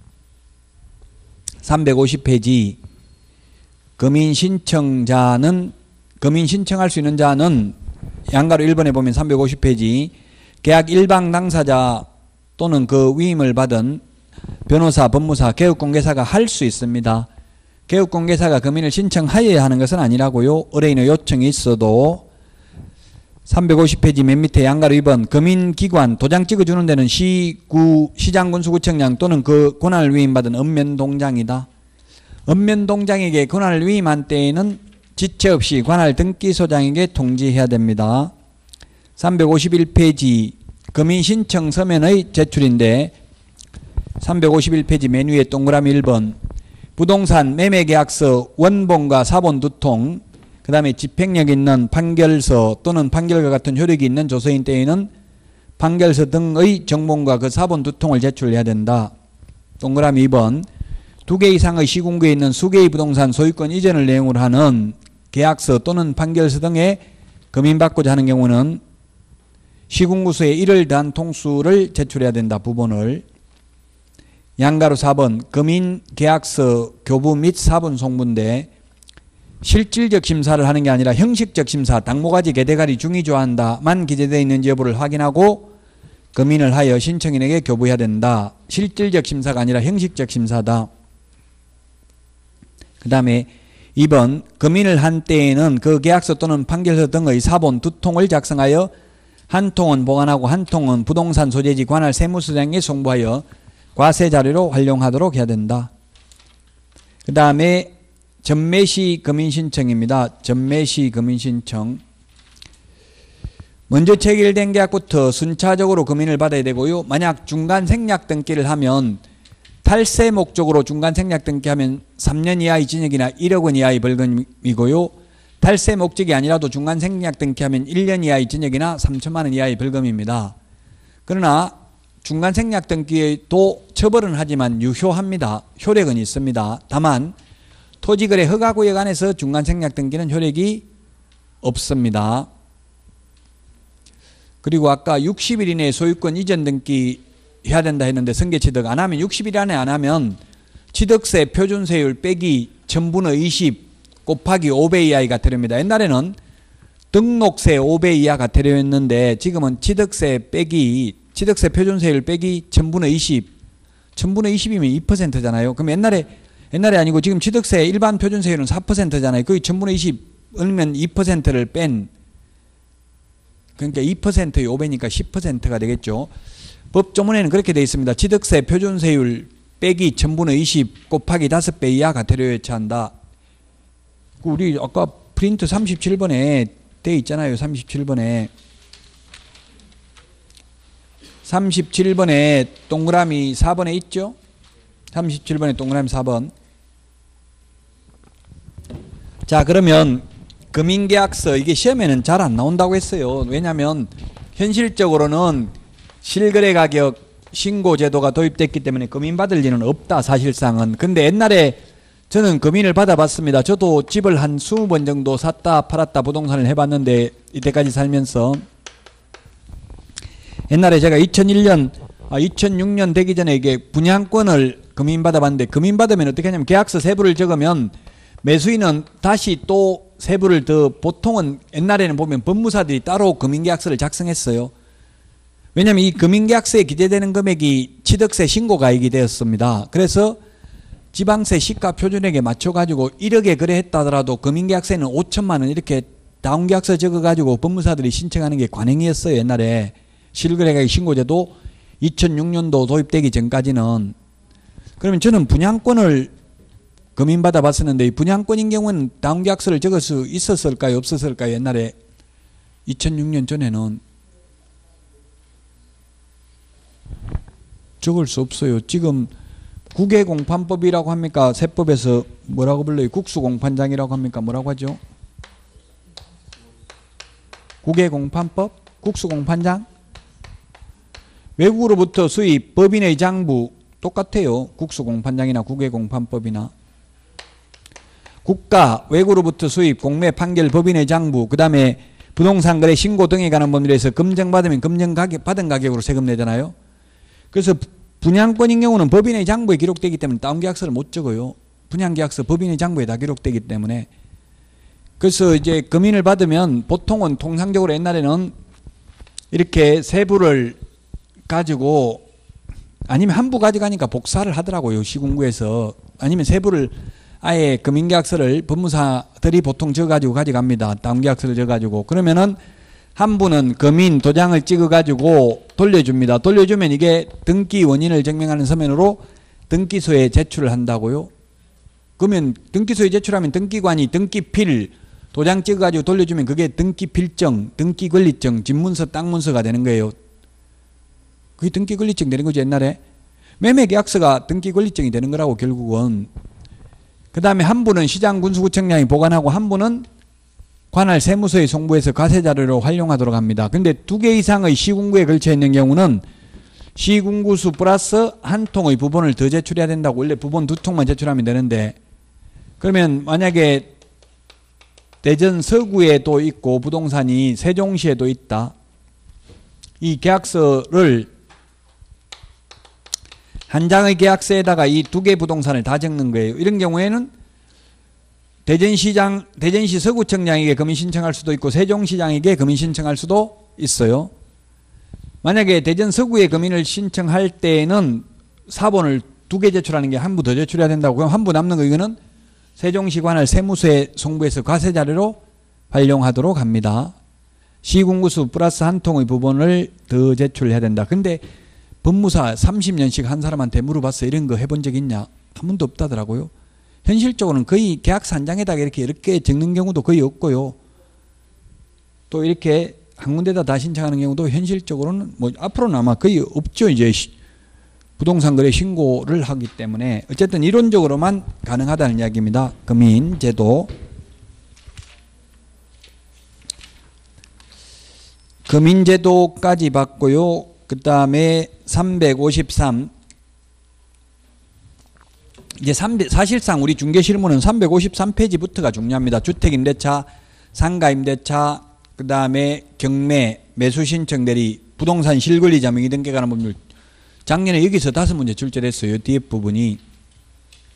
삼백오십 페이지 금인 신청자는 금인 신청할 수 있는 자는 양가로 일 번에 보면 삼백오십 페이지 계약 일방 당사자 또는 그 위임을 받은 변호사, 법무사, 개업공개사가 할 수 있습니다. 개업공개사가 금인을 신청하여야 하는 것은 아니라고요. 의뢰인의 요청이 있어도 삼백오십 페이지 맨 밑에 양가로 이 번 금인기관 도장 찍어주는 데는 시구, 시장군수구청장 또는 그 권한을 위임받은 읍면동장이다. 읍면동장에게 권한을 위임한 때에는 지체 없이 관할 등기소장에게 통지해야 됩니다. 삼백오십일 페이지 금인신청 서면의 제출인데 삼백오십일 페이지 맨 위에 동그라미 일 번 부동산 매매계약서 원본과 사본 두 통, 그 다음에 집행력 있는 판결서 또는 판결과 같은 효력이 있는 조서인 때에는 판결서 등의 정본과 그 사본 두 통을 제출해야 된다. 동그라미 이 번 두 개 이상의 시군구에 있는 수개의 부동산 소유권 이전을 내용으로 하는 계약서 또는 판결서 등에 금인받고자 하는 경우는 시군구수의 일을 더한 통수를 제출해야 된다. 부본을. 양가로 사 번 금인계약서 교부 및 사본 송부인데 실질적 심사를 하는 게 아니라 형식적 심사, 당모가지, 개대가리, 중이 조한다만 기재되어 있는지 여부를 확인하고 금인을 하여 신청인에게 교부해야 된다. 실질적 심사가 아니라 형식적 심사다. 그 다음에 이 번 금인을 한 때에는 그 계약서 또는 판결서 등의 사본 두 통을 작성하여 한 통은 보관하고 한 통은 부동산 소재지 관할 세무서장에 송부하여 과세자료로 활용하도록 해야 된다. 그 다음에 전매시 금인신청입니다. 전매시 금인신청. 먼저 체결된 계약부터 순차적으로 금인을 받아야 되고요. 만약 중간 생략 등기를 하면 탈세 목적으로 중간 생략 등기하면 삼 년 이하의 징역이나 일억 원 이하의 벌금이고요. 탈세 목적이 아니라도 중간 생략 등기하면 일 년 이하의 징역이나 삼천만 원 이하의 벌금입니다. 그러나 중간 생략 등기도 처벌은 하지만 유효합니다. 효력은 있습니다. 다만 토지거래 허가구역 안에서 중간 생략 등기는 효력이 없습니다. 그리고 아까 육십 일 이내에 소유권 이전 등기 해야 된다 했는데 승계취득 안 하면 육십 일 안에 안 하면 취득세 표준세율 빼기 천분의 이십 곱하기 오 배 이하가 되렵니다. 옛날에는 등록세 오 배 이하가 되려했는데 지금은 취득세 빼기 취득세 표준세율 빼기 천분의 이십 천분의 이십이면 이 퍼센트잖아요. 그럼 옛날에 옛날에 아니고 지금 취득세 일반 표준세율은 사 퍼센트잖아요. 거의 천분의 이십 얼면 이 퍼센트를 뺀 그러니까 이 퍼센트의 오 배니까 십 퍼센트가 되겠죠. 법조문에는 그렇게 되어 있습니다. 취득세 표준세율 빼기 천분의 이십 곱하기 다섯 배 이하가 되려 한다. 우리 아까 프린트 삼십칠 번에 돼 있잖아요. 삼십칠 번에 삼십칠 번에 동그라미 사 번에 있죠. 삼십칠 번에 동그라미 사 번. 자, 그러면 금융계약서 이게 시험에는 잘 안 나온다고 했어요. 왜냐하면 현실적으로는 실거래가격 신고제도가 도입됐기 때문에 금인받을 리는 없다 사실상은. 근데 옛날에 저는 금인을 받아봤습니다. 저도 집을 한 이십 번 정도 샀다 팔았다 부동산을 해봤는데 이때까지 살면서 옛날에 제가 이천일 년 아, 이천육 년 되기 전에 이게 분양권을 금인받아봤는데 금인받으면 어떻게 하냐면 계약서 세부를 적으면 매수인은 다시 또 세부를 더 보통은 옛날에는 보면 법무사들이 따로 금인계약서를 작성했어요. 왜냐하면 이 금인계약서에 기재되는 금액이 취득세 신고가액이 되었습니다. 그래서 지방세 시가 표준액에 맞춰가지고 일억에 거래했다 하더라도 금인계약서에는 오천만 원 이렇게 다운계약서 적어가지고 법무사들이 신청하는 게 관행이었어요. 옛날에 실거래가격 신고제도 이천육 년도 도입되기 전까지는. 그러면 저는 분양권을 금인받아 봤었는데 이 분양권인 경우는 다운계약서를 적을 수 있었을까요? 없었을까요? 옛날에 이천육 년 전에는 적을 수 없어요. 지금 국외공판법이라고 합니까? 세법에서 뭐라고 불러요? 국수공판장이라고 합니까? 뭐라고 하죠? 국외공판법? 국수공판장? 외국으로부터 수입, 법인의 장부 똑같아요. 국수공판장이나 국외공판법이나. 국가, 외국으로부터 수입, 공매, 판결, 법인의 장부, 그 다음에 부동산 거래 신고 등에 관한 법률에서 검증받으면 검증 가격, 받은 가격으로 세금 내잖아요. 그래서 분양권인 경우는 법인의 장부에 기록되기 때문에 다운계약서를 못 적어요. 분양계약서 법인의 장부에 다 기록되기 때문에. 그래서 이제 금인을 받으면 보통은 통상적으로 옛날에는 이렇게 세부를 가지고 아니면 한부 가져가니까 복사를 하더라고요. 시군구에서. 아니면 세부를 아예 금인계약서를 법무사들이 보통 적어가지고 가져갑니다. 다운계약서를 적어가지고. 그러면은 한 분은 금인 도장을 찍어가지고 돌려줍니다. 돌려주면 이게 등기 원인을 증명하는 서면으로 등기소에 제출을 한다고요. 그러면 등기소에 제출하면 등기관이 등기필 도장 찍어가지고 돌려주면 그게 등기필정, 등기권리증, 집문서, 땅문서가 되는 거예요. 그게 등기권리증 되는 거죠. 옛날에 매매계약서가 등기권리증이 되는 거라고 결국은. 그 다음에 한 분은 시장군수구청장이 보관하고 한 분은 관할 세무서에 송부해서 과세자료로 활용하도록 합니다. 그런데 두 개 이상의 시군구에 걸쳐 있는 경우는 시군구수 플러스 한 통의 부본을 더 제출해야 된다고. 원래 부본 두 통만 제출하면 되는데, 그러면 만약에 대전 서구에도 있고 부동산이 세종시에도 있다. 이 계약서를 한 장의 계약서에다가 이 두 개 부동산을 다 적는 거예요. 이런 경우에는 대전시장, 대전시 서구청장에게 금인 신청할 수도 있고 세종시장에게 금인 신청할 수도 있어요. 만약에 대전 서구에 금인을 신청할 때에는 사본을 두 개 제출하는 게 한 부 더 제출해야 된다고. 그럼 한 부 남는 거 이거는 세종시 관할 세무서에 송부해서 과세자료로 활용하도록 합니다. 시군구수 플러스 한 통의 부분을 더 제출해야 된다. 근데 법무사 삼십 년씩 한 사람한테 물어봤어. 이런 거 해본 적 있냐? 한 번도 없다더라고요. 현실적으로는 거의 계약서 한 장에다가 이렇게 이렇게 적는 경우도 거의 없고요. 또 이렇게 한 군데다 다 신청하는 경우도 현실적으로는 뭐 앞으로는 아마 거의 없죠. 이제 부동산 거래 신고를 하기 때문에 어쨌든 이론적으로만 가능하다는 이야기입니다. 금인제도. 금인제도까지 봤고요. 그 다음에 삼백오십삼. 이제 사실상 우리 중개실무는 삼백오십삼 페이지부터가 중요합니다. 주택임대차, 상가임대차, 그 다음에 경매, 매수신청 대리, 부동산 실권리자 명의등기에 관한 법률. 작년에 여기서 다섯 문제 출제됐어요. 뒤에 부분이.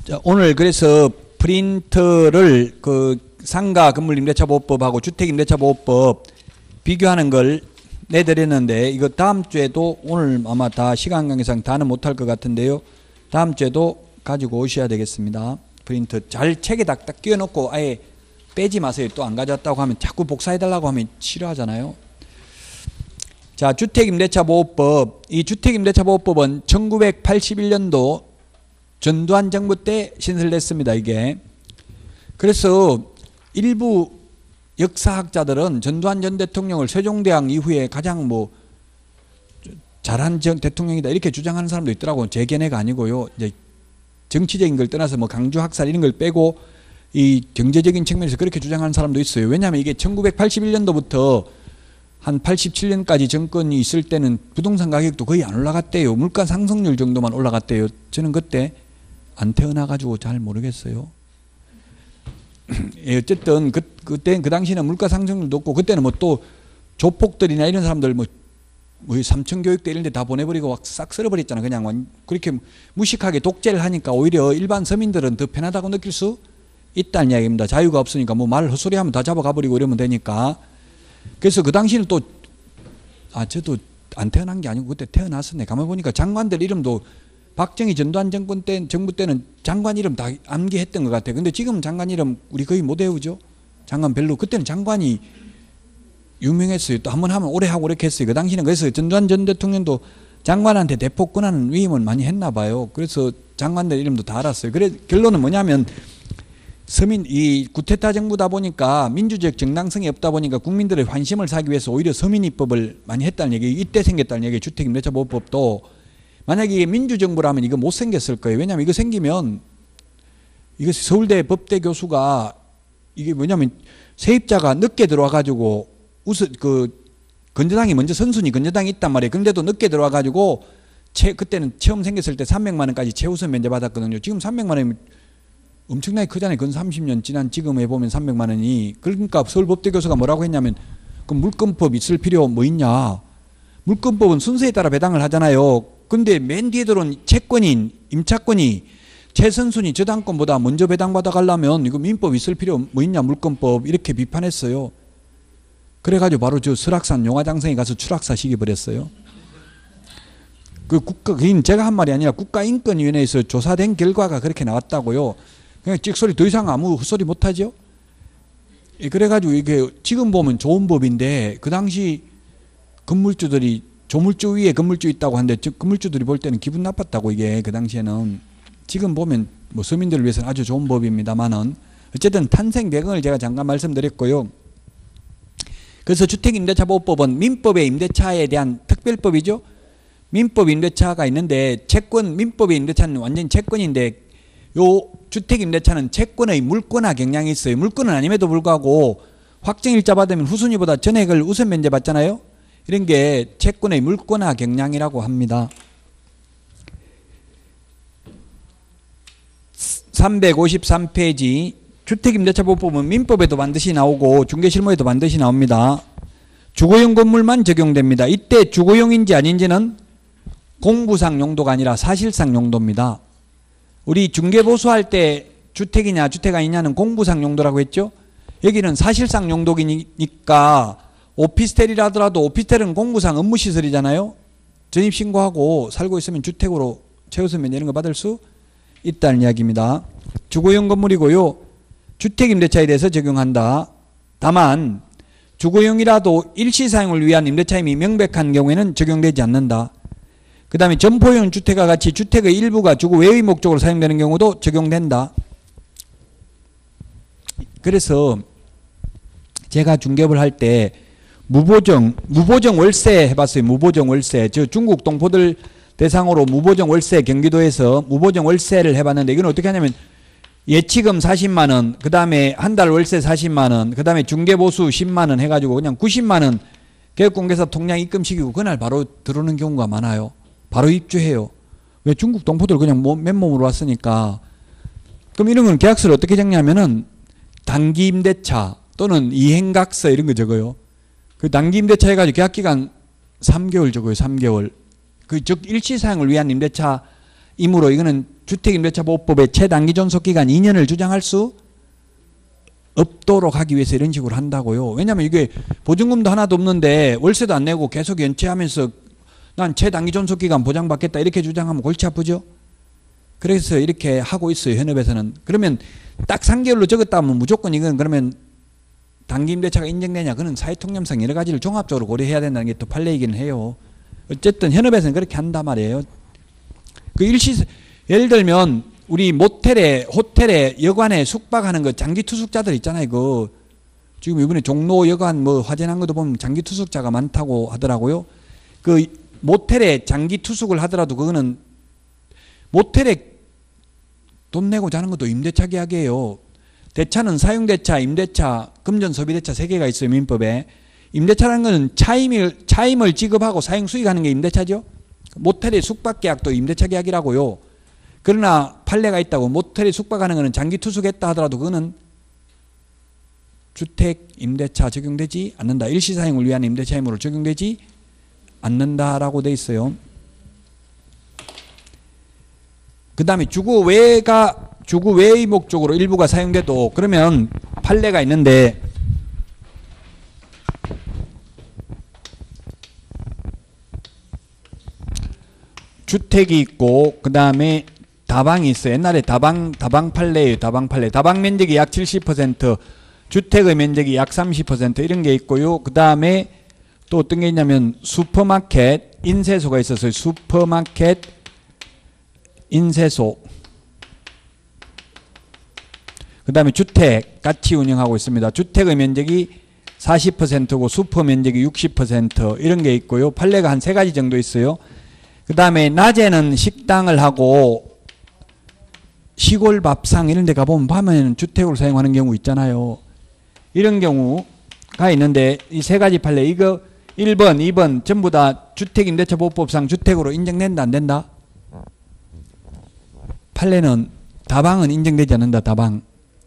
자, 오늘 그래서 프린터를 그 상가 건물임대차보호법하고 주택임대차보호법 비교하는 걸 내드렸는데 이거 다음 주에도 오늘 아마 다 시간 관계상 다는 못할 것 같은데요. 다음 주에도 가지고 오셔야 되겠습니다. 프린터 잘 책에 딱딱 끼워놓고 아예 빼지 마세요. 또 안 가져왔다고 하면 자꾸 복사해달라고 하면 싫어하잖아요. 자, 주택임대차보호법. 이 주택임대차보호법은 천구백팔십일 년도 전두환 정부 때 신설됐습니다. 이게. 그래서 일부 역사학자들은 전두환 전 대통령을 세종대왕 이후에 가장 뭐 잘한 전 대통령이다 이렇게 주장하는 사람도 있더라고요. 제 견해가 아니고요. 이제 정치적인 걸 떠나서 뭐 강주 학살 이런 걸 빼고 이 경제적인 측면에서 그렇게 주장하는 사람도 있어요. 왜냐하면 이게 천구백팔십일 년도부터 한 팔십칠 년까지 정권이 있을 때는 부동산 가격도 거의 안 올라갔대요. 물가 상승률 정도만 올라갔대요. 저는 그때 안 태어나가지고 잘 모르겠어요. 예, 어쨌든 그, 그때 그 당시에는 물가 상승률도 없고 그때는 뭐 또 조폭들이나 이런 사람들 뭐, 뭐 삼천교육대 이런 데 다 보내버리고 싹 쓸어버렸잖아. 그냥 그렇게 무식하게 독재를 하니까 오히려 일반 서민들은 더 편하다고 느낄 수 있다는 이야기입니다. 자유가 없으니까 뭐 말 헛소리하면 다 잡아가버리고 이러면 되니까. 그래서 그 당시에는 또 아 저도 안 태어난 게 아니고 그때 태어났었네. 가만 보니까 장관들 이름도 박정희 전두환 정권 때 정부 때는 장관 이름 다 암기했던 것 같아요. 근데 지금 장관 이름 우리 거의 못 외우죠. 장관 별로. 그때는 장관이 유명했어요. 또 한 번 하면 오래 하고 이렇게 했어요. 그 당시는 그래서 전두환 전 대통령도 장관한테 대폭 권하는 위임을 많이 했나 봐요. 그래서 장관들 이름도 다 알았어요. 그래 결론은 뭐냐면 서민 이 구테타 정부다 보니까 민주적 정당성이 없다 보니까 국민들의 환심을 사기 위해서 오히려 서민입법을 많이 했다는 얘기. 이때 생겼다는 얘기. 주택임대차보호법도 만약에 이게 민주정부라면 이거 못 생겼을 거예요. 왜냐하면 이거 생기면 이것이 서울대 법대 교수가 이게 뭐냐면 세입자가 늦게 들어와 가지고 우선 그 건재당이 먼저 선순위 건재당이 있단 말이에요. 근데도 늦게 들어와 가지고 채 그때는 처음 생겼을 때 삼백만 원까지 최우선 면제 받았거든요. 지금 삼백만 원이면 엄청나게 크잖아요. 근 삼십 년 지난 지금 해보면 삼백만 원이. 그러니까 서울법대 교수가 뭐라고 했냐면 그 물권법 있을 필요 뭐 있냐. 물권법은 순서에 따라 배당을 하잖아요. 근데 맨 뒤에 들어온 채권인 임차권이 최선순위 저당권보다 먼저 배당받아 가려면 이거 민법 있을 필요 뭐 있냐 물권법 이렇게 비판했어요. 그래가지고 바로 저 설악산 용화장성에 가서 추락사 시켜버렸어요. 그 국가, 그건 제가 한 말이 아니라 국가인권위원회에서 조사된 결과가 그렇게 나왔다고요. 그냥 찍소리 더 이상 아무 헛소리 못하죠. 그래가지고 이게 지금 보면 좋은 법인데 그 당시 건물주들이 조물주 위에 건물주 있다고 하는데 건물주들이 볼 때는 기분 나빴다고 이게 그 당시에는. 지금 보면 뭐 서민들을 위해서는 아주 좋은 법입니다만은 어쨌든 탄생 배경을 제가 잠깐 말씀드렸고요. 그래서 주택임대차보호법은 민법의 임대차에 대한 특별법이죠. 민법 임대차가 있는데 채권 민법의 임대차는 완전히 채권인데 요 주택임대차는 채권의 물권화 경향이 있어요. 물권은 아님에도 불구하고 확정일자 받으면 후순위보다 전액을 우선 면제 받잖아요. 이런 게 채권의 물권화 경향이라고 합니다. 삼백오십삼 페이지 주택임대차보호법은 민법에도 반드시 나오고 중개실무에도 반드시 나옵니다. 주거용 건물만 적용됩니다. 이때 주거용인지 아닌지는 공부상 용도가 아니라 사실상 용도입니다. 우리 중개보수할 때 주택이냐 주택 아니냐는 공부상 용도라고 했죠. 여기는 사실상 용도이니까 오피스텔이라더라도 오피스텔은 공부상 업무시설이잖아요. 전입신고하고 살고 있으면 주택으로 최우선 면제 이런 거 받을 수 있다는 이야기입니다. 주거용 건물이고요. 주택임대차에 대해서 적용한다. 다만 주거용이라도 일시사용을 위한 임대차임이 명백한 경우에는 적용되지 않는다. 그 다음에 점포용 주택과 같이 주택의 일부가 주거 외의 목적으로 사용되는 경우도 적용된다. 그래서 제가 중개업을 할 때 무보정, 무보정 월세 해봤어요. 무보정 월세. 저 중국 동포들 대상으로 무보정 월세 경기도에서 무보정 월세를 해봤는데 이건 어떻게 하냐면 예치금 사십만 원, 그 다음에 한 달 월세 사십만 원, 그 다음에 중개보수 십만 원 해가지고 그냥 구십만 원 개업공개사 통장 입금시키고 그날 바로 들어오는 경우가 많아요. 바로 입주해요. 왜 중국 동포들 그냥 맨몸으로 왔으니까. 그럼 이런 건 계약서를 어떻게 적냐면은 단기 임대차 또는 이행각서 이런 거 적어요. 그 단기 임대차 해가지고 계약기간 삼 개월 적어요. 삼 개월. 그 즉 일시사용을 위한 임대차이므로 이거는 주택임대차보호법의 최단기 존속기간 이 년을 주장할 수 없도록 하기 위해서 이런 식으로 한다고요. 왜냐하면 이게 보증금도 하나도 없는데 월세도 안 내고 계속 연체하면서 난 최단기 존속기간 보장받겠다 이렇게 주장하면 골치 아프죠. 그래서 이렇게 하고 있어요. 현업에서는. 그러면 딱 삼 개월로 적었다 하면 무조건 이건 그러면 단기임대차가 인정되냐. 그는 사회통념상 여러 가지를 종합적으로 고려해야 된다는 게 또 판례이기는 해요. 어쨌든 현업에서는 그렇게 한단 말이에요. 그 일시 예를 들면 우리 모텔에 호텔에 여관에 숙박하는 거 장기 투숙자들 있잖아요. 그 지금 이번에 종로 여관 뭐 화재난 것도 보면 장기 투숙자가 많다고 하더라고요. 그 모텔에 장기 투숙을 하더라도 그거는 모텔에 돈 내고 자는 것도 임대차 계약이에요. 대차는 사용대차, 임대차, 금전소비대차 세 개가 있어요. 민법에. 임대차라는 것은 차임을, 차임을 지급하고 사용 수익하는 게 임대차죠. 모텔의 숙박계약도 임대차 계약이라고요. 그러나 판례가 있다고 모텔에 숙박하는 것은 장기 투숙했다 하더라도 그거는 주택 임대차 적용되지 않는다. 일시사용을 위한 임대차임으로 적용되지 않는다라고 돼 있어요. 그 다음에 주거 외가 주거 외의 목적으로 일부가 사용돼도 그러면 판례가 있는데 주택이 있고 그 다음에 다방이 있어요. 옛날에 다방 다방 판례예요. 다방 판례. 다방 면적이 약 칠십 퍼센트, 주택의 면적이 약 삼십 퍼센트 이런 게 있고요. 그 다음에 또 어떤 게 있냐면 슈퍼마켓, 인쇄소가 있었어요. 슈퍼마켓, 인쇄소. 그 다음에 주택 같이 운영하고 있습니다. 주택의 면적이 사십 퍼센트고 슈퍼 면적이 육십 퍼센트 이런 게 있고요. 판례가 한 세 가지 정도 있어요. 그 다음에 낮에는 식당을 하고 시골 밥상 이런 데 가보면 밤에는 주택으로 사용하는 경우 있잖아요. 이런 경우가 있는데 이 세 가지 판례 이거 일 번, 이 번 전부 다 주택임대차보호법상 주택으로 인정된다 안 된다? 판례는 다방은 인정되지 않는다. 다방.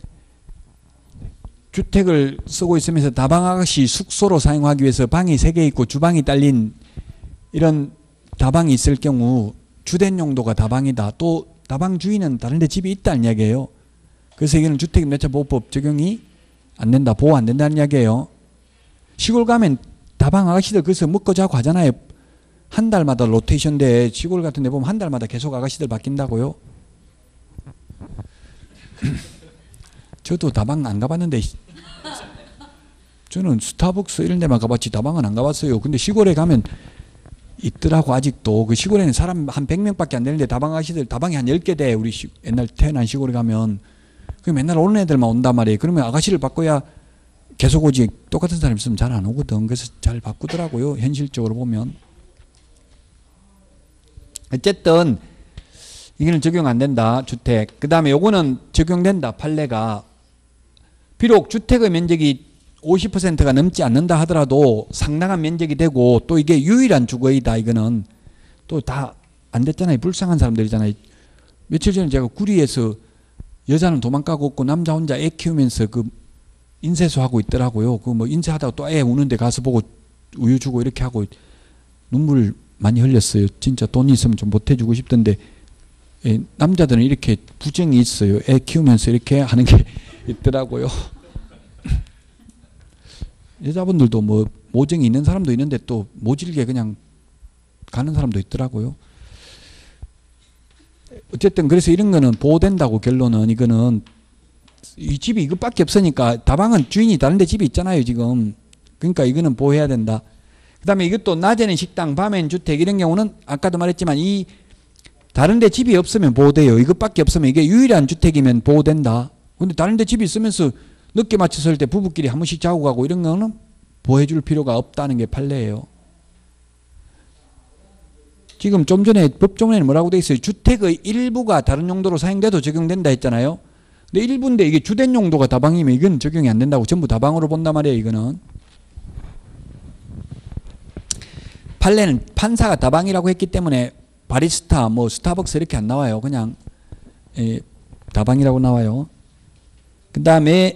주택을 쓰고 있으면서 다방 아가씨 숙소로 사용하기 위해서 방이 세 개 있고 주방이 딸린 이런 다방이 있을 경우 주된 용도가 다방이다. 또 다방 주인은 다른 데 집이 있다는 이야기예요. 그래서 이거는 주택임대차보호법 적용이 안 된다. 보호 안 된다는 이야기예요. 시골 가면 다방 아가씨들 그래서 먹고 자고 하잖아요. 한 달마다 로테이션돼. 시골 같은 데 보면 한 달마다 계속 아가씨들 바뀐다고요. 저도 다방 안 가봤는데 저는 스타벅스 이런 데만 가봤지 다방은 안 가봤어요. 근데 시골에 가면 있더라고. 아직도 그 시골에는 사람 한 백 명밖에 안 되는데 다방 아가씨들 다방이 한 열 개 돼. 우리 시, 옛날 태어난 시골에 가면 그 맨날 오는 애들만 온단 말이에요. 그러면 아가씨를 바꿔야 계속 오지. 똑같은 사람 있으면 잘 안 오거든. 그래서 잘 바꾸더라고요. 현실적으로 보면. 어쨌든 이거는 적용 안 된다. 주택. 그 다음에 요거는 적용된다. 판례가. 비록 주택의 면적이 오십 퍼센트가 넘지 않는다 하더라도 상당한 면적이 되고 또 이게 유일한 주거이다. 이거는 또 다 안 됐잖아요. 불쌍한 사람들이잖아요. 며칠 전에 제가 구리에서 여자는 도망가고 없고 남자 혼자 애 키우면서 그 인쇄소 하고 있더라고요. 그 뭐 인쇄하다가 또 애 우는데 가서 보고 우유 주고 이렇게 하고 눈물 많이 흘렸어요. 진짜 돈이 있으면 좀 보태주고 싶던데 예, 남자들은 이렇게 부정이 있어요. 애 키우면서 이렇게 하는 게 있더라고요. 여자분들도 뭐 모정이 있는 사람도 있는데 또 모질게 그냥 가는 사람도 있더라고요. 어쨌든 그래서 이런 거는 보호된다고. 결론은 이거는 이 집이 이것밖에 없으니까 다방은 주인이 다른 데 집이 있잖아요 지금. 그러니까 이거는 보호해야 된다. 그 다음에 이것도 낮에는 식당 밤에는 주택 이런 경우는 아까도 말했지만 이 다른 데 집이 없으면 보호돼요. 이것밖에 없으면 이게 유일한 주택이면 보호된다. 근데 다른 데 집이 있으면서 늦게 맞춰서 할 때 부부끼리 한 번씩 자고 가고 이런 거는 보호해 줄 필요가 없다는 게 판례예요. 지금 좀 전에 법조문에는 뭐라고 돼 있어요? 주택의 일부가 다른 용도로 사용돼도 적용된다 했잖아요. 근데 일부인데 이게 주된 용도가 다방이면 이건 적용이 안 된다고. 전부 다방으로 본단 말이에요. 이거는. 판례는 판사가 다방이라고 했기 때문에 바리스타, 뭐 스타벅스 이렇게 안 나와요. 그냥 예, 다방이라고 나와요. 그 다음에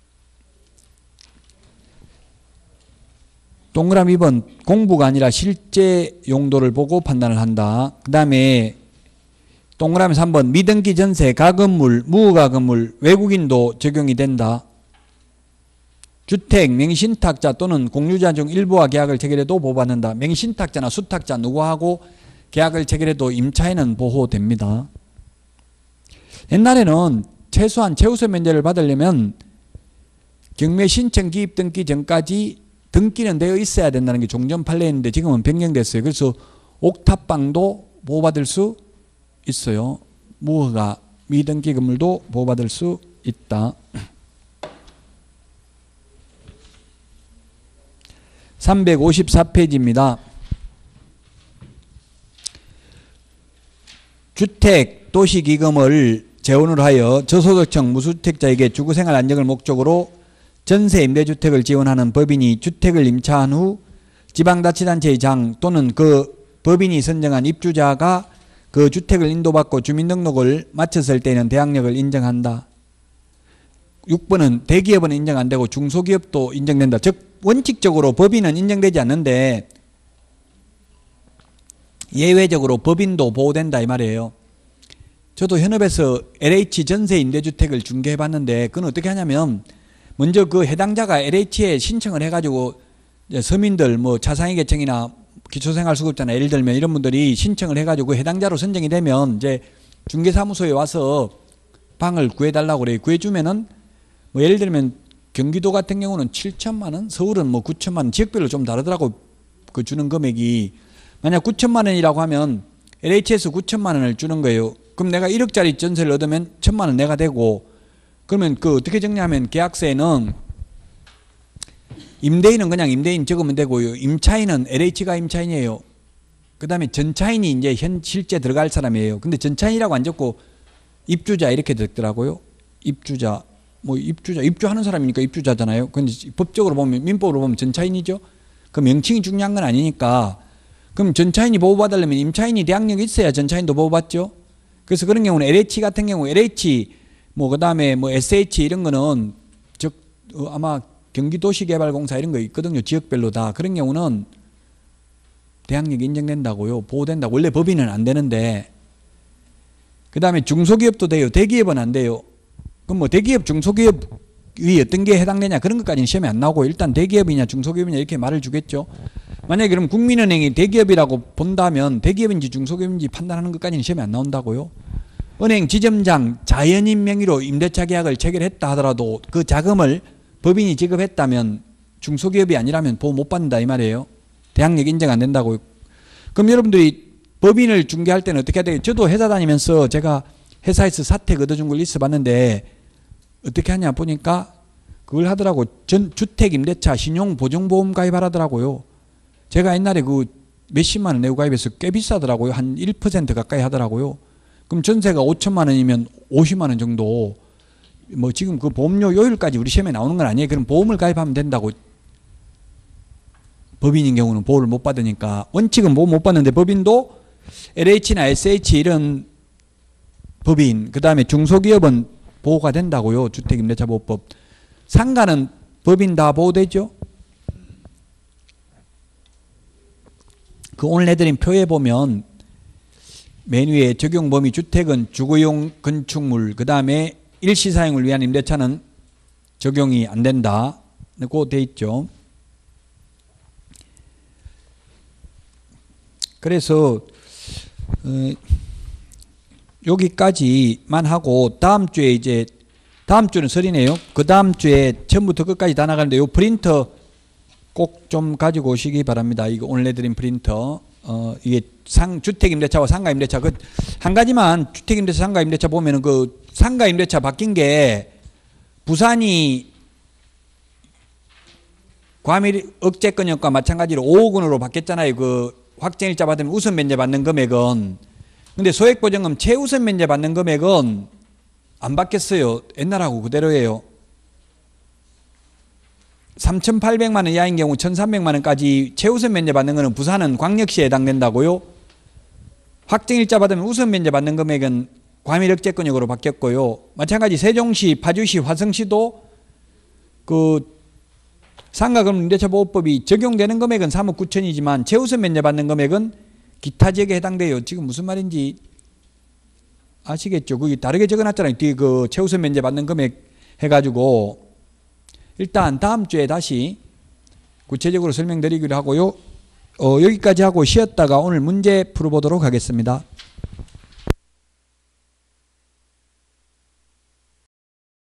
동그라미 이 번 공부가 아니라 실제 용도를 보고 판단을 한다. 그 다음에 동그라미 삼 번 미등기 전세, 가건물, 무허가건물, 외국인도 적용이 된다. 주택, 명의신탁자 또는 공유자 중 일부와 계약을 체결해도 보호받는다. 명의신탁자나 수탁자 누구하고 계약을 체결해도 임차인은 보호됩니다. 옛날에는 최소한 최우선 면제를 받으려면 경매 신청 기입 등기 전까지 등기는 되어 있어야 된다는 게 종전 판례였는데 지금은 변경됐어요. 그래서 옥탑방도 보호받을 수 있어요. 무허가 미등기 건물도 보호받을 수 있다. 삼백오십사 페이지입니다. 주택 도시기금을 재원으로 하여 저소득층 무주택자에게 주거생활 안정을 목적으로 전세 임대주택을 지원하는 법인이 주택을 임차한 후 지방자치단체의 장 또는 그 법인이 선정한 입주자가 그 주택을 인도받고 주민등록을 마쳤을 때는 대항력을 인정한다. 육 번은 대기업은 인정 안 되고 중소기업도 인정된다. 즉 원칙적으로 법인은 인정되지 않는데 예외적으로 법인도 보호된다 이 말이에요. 저도 현업에서 엘에이치 전세 임대주택을 중개해 봤는데 그건 어떻게 하냐면 먼저 그 해당자가 엘에이치에 신청을 해가지고 서민들 뭐 차상위계층이나 기초생활수급자나 예를 들면 이런 분들이 신청을 해가지고 해당자로 선정이 되면 이제 중개사무소에 와서 방을 구해달라고 그래요. 구해주면은 뭐 예를 들면 경기도 같은 경우는 칠천만 원, 서울은 뭐 구천만 원, 지역별로 좀 다르더라고 그 주는 금액이. 만약 구천만 원이라고 하면 엘에이치에서 구천만 원을 주는 거예요. 그럼 내가 일억짜리 전세를 얻으면 천만 원 내가 되고 그러면 그 어떻게 정리하면 계약서에는 임대인은 그냥 임대인 적으면 되고요. 임차인은 엘에이치가 임차인이에요. 그 다음에 전차인이 이제 현 실제 들어갈 사람이에요. 근데 전차인이라고 안 적고 입주자 이렇게 적더라고요. 입주자. 뭐 입주자, 입주하는 사람이니까 입주자잖아요. 근데 법적으로 보면 민법으로 보면 전차인이죠. 그 명칭이 중요한 건 아니니까. 그럼 전차인이 보호받으려면 임차인이 대항력이 있어야 전차인도 보호받죠. 그래서 그런 경우는 엘에이치 같은 경우 엘에이치 뭐 그다음에 뭐 에스에이치 이런 거는 즉 어 아마 경기도시개발공사 이런 거 있거든요. 지역별로 다. 그런 경우는 대항력이 인정된다고요. 보호된다고. 원래 법인은 안 되는데. 그다음에 중소기업도 돼요. 대기업은 안 돼요. 그럼 뭐 대기업, 중소기업이 어떤 게 해당되냐 그런 것까지는 시험에 안 나오고 일단 대기업이냐 중소기업이냐 이렇게 말을 주겠죠. 만약에 그럼 국민은행이 대기업이라고 본다면 대기업인지 중소기업인지 판단하는 것까지는 시험에 안 나온다고요. 은행 지점장 자연인 명의로 임대차 계약을 체결했다 하더라도 그 자금을 법인이 지급했다면 중소기업이 아니라면 보호 못 받는다 이 말이에요. 대항력 인정 안 된다고요. 그럼 여러분들이 법인을 중개할 때는 어떻게 해야 돼요? 저도 회사 다니면서 제가 회사에서 사택 얻어준 걸 있어 봤는데 어떻게 하냐 보니까 그걸 하더라고. 전 주택임대차 신용보증보험 가입하라더라고요. 제가 옛날에 그 몇십만 원 내고 가입해서 꽤 비싸더라고요. 한 일 퍼센트 가까이 하더라고요. 그럼 전세가 오천만 원이면 오십만 원 정도. 뭐 지금 그 보험료 요율까지 우리 시험에 나오는 건 아니에요. 그럼 보험을 가입하면 된다고. 법인인 경우는 보호를 못 받으니까. 원칙은 보호 못 받는데 법인도 엘에이치나 에스에이치 이런 법인, 그 다음에 중소기업은 보호가 된다고요. 주택임대차보호법. 상가는 법인 다 보호되죠. 그 오늘 내드린 표에 보면 맨 위에 적용 범위 주택은 주거용 건축물, 그 다음에 일시사용을 위한 임대차는 적용이 안 된다. 고 돼 있죠. 그래서 어, 여기까지만 하고 다음 주에 이제 다음 주는 설이네요. 그 다음 주에 처음부터 끝까지 다 나가는데 요 프린터 꼭 좀 가지고 오시기 바랍니다. 이거 오늘 내드린 프린터. 어, 이게 상, 주택임대차와 상가임대차. 그, 한 가지만 주택임대차, 상가임대차 보면은 그 상가임대차 바뀐 게 부산이 과밀 억제권역과 마찬가지로 오억 원으로 바뀌었잖아요. 그 확정일자 받으면 우선 면제 받는 금액은. 근데 소액보증금 최우선 면제 받는 금액은 안 바뀌었어요. 옛날하고 그대로예요. 삼천팔백만 원 이하인 경우 천삼백만 원까지 최우선 면제 받는 거는 부산은 광역시에 해당된다고요. 확정일자 받으면 우선 면제 받는 금액은 과밀억제권역으로 바뀌었고요. 마찬가지 세종시, 파주시, 화성시도 그 상가금융임대차보호법이 적용되는 금액은 삼억 구천이지만 최우선 면제 받는 금액은 기타 지역에 해당돼요. 지금 무슨 말인지 아시겠죠? 그게 다르게 적어놨잖아요. 뒤에 그 최우선 면제 받는 금액 해가지고 일단 다음 주에 다시 구체적으로 설명드리기로 하고요. 어, 여기까지 하고 쉬었다가 오늘 문제 풀어보도록 하겠습니다.